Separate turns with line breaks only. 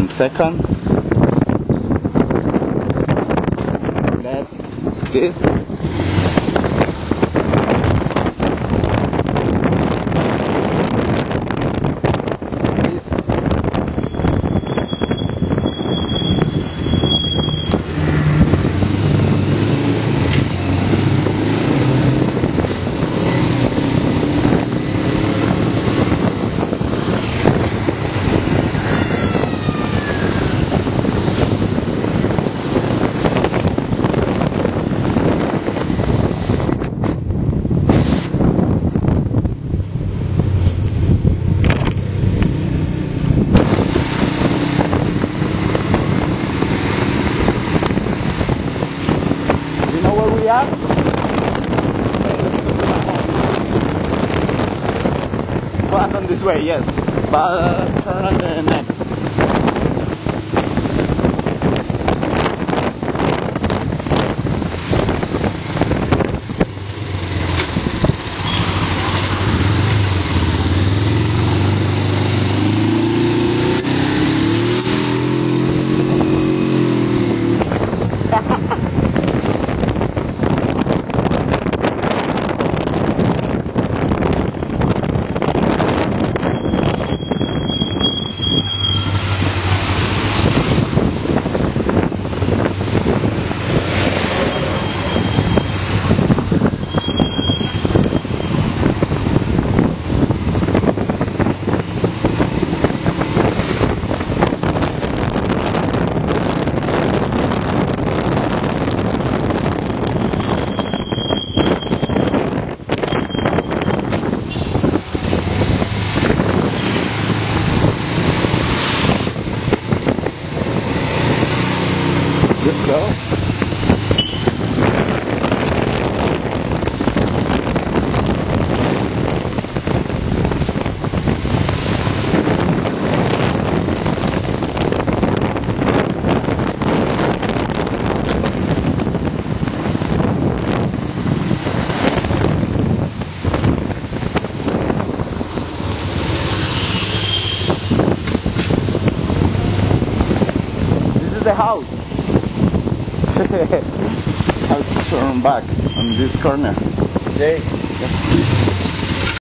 1 second. That's this. Yeah. Pass on this way, yes. But turn on the next. Let's go. This is the house. How to turn back on this corner?
Jay.
Yes.